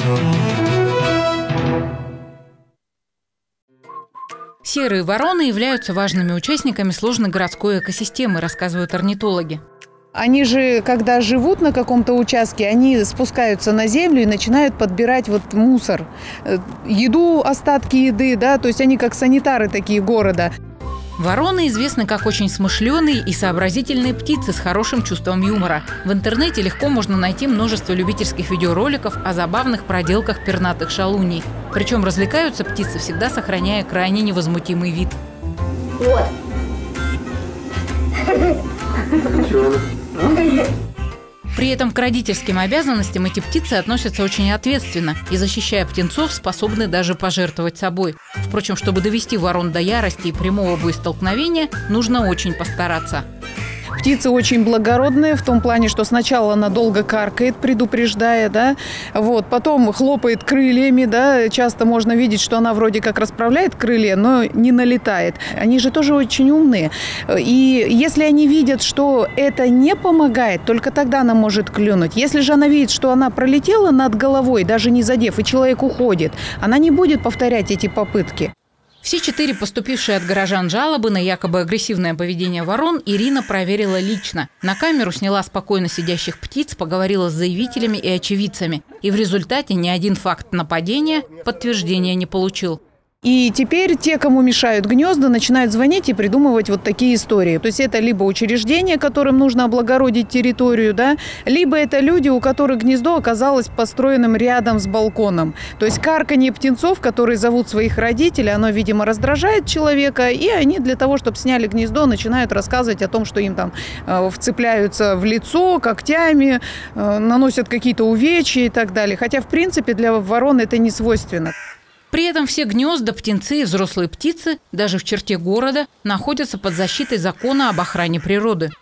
Серые вороны являются важными участниками сложной городской экосистемы, рассказывают орнитологи. Они же, когда живут на каком-то участке, они спускаются на землю и начинают подбирать вот мусор, еду, остатки еды, да, то есть они как санитары такие города. Вороны известны как очень смышленые и сообразительные птицы с хорошим чувством юмора. В интернете легко можно найти множество любительских видеороликов о забавных проделках пернатых шалуней. Причем развлекаются птицы, всегда сохраняя крайне невозмутимый вид. Вот. При этом к родительским обязанностям эти птицы относятся очень ответственно и, защищая птенцов, способны даже пожертвовать собой. Впрочем, чтобы довести ворон до ярости и прямого боестолкновения, нужно очень постараться. Птица очень благородная в том плане, что сначала она долго каркает, предупреждая, да, вот, потом хлопает крыльями, да, часто можно видеть, что она вроде как расправляет крылья, но не налетает. Они же тоже очень умные. И если они видят, что это не помогает, только тогда она может клюнуть. Если же она видит, что она пролетела над головой, даже не задев, и человек уходит, она не будет повторять эти попытки. Все 4 поступившие от горожан жалобы на якобы агрессивное поведение ворон Ирина проверила лично. На камеру сняла спокойно сидящих птиц, поговорила с заявителями и очевидцами. И в результате ни один факт нападения подтверждения не получил. И теперь те, кому мешают гнезда, начинают звонить и придумывать вот такие истории. То есть это либо учреждения, которым нужно облагородить территорию, да, либо это люди, у которых гнездо оказалось построенным рядом с балконом. То есть карканье птенцов, которые зовут своих родителей, оно, видимо, раздражает человека, и они для того, чтобы сняли гнездо, начинают рассказывать о том, что им там вцепляются в лицо когтями, наносят какие-то увечья и так далее. Хотя, в принципе, для ворон это не свойственно. При этом все гнезда, птенцы и взрослые птицы, даже в черте города, находятся под защитой закона об охране природы.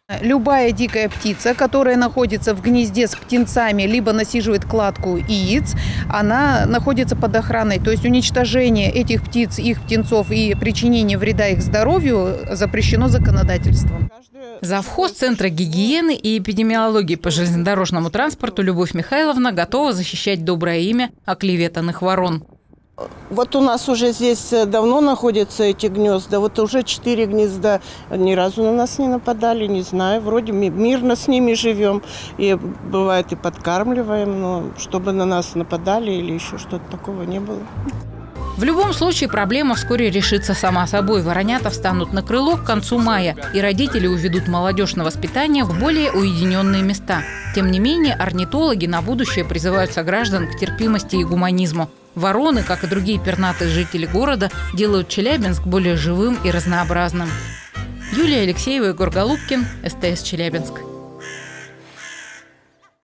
Любая дикая птица, которая находится в гнезде с птенцами, либо насиживает кладку яиц, она находится под охраной. То есть уничтожение этих птиц, их птенцов и причинение вреда их здоровью запрещено законодательством. Завхоз Центра гигиены и эпидемиологии по железнодорожному транспорту Любовь Михайловна готова защищать доброе имя оклеветанных ворон. Вот у нас уже здесь давно находятся эти гнезда. Вот уже 4 гнезда. Ни разу на нас не нападали, не знаю. Вроде мирно с ними живем. И бывает и подкармливаем, но чтобы на нас нападали или еще что-то такого не было. В любом случае проблема вскоре решится сама собой. Воронята встанут на крыло к концу мая, и родители уведут молодежь на воспитание в более уединенные места. Тем не менее, орнитологи на будущее призывают сограждан к терпимости и гуманизму. Вороны, как и другие пернатые жители города, делают Челябинск более живым и разнообразным. Юлия Алексеева, Егор Голубкин, СТС Челябинск.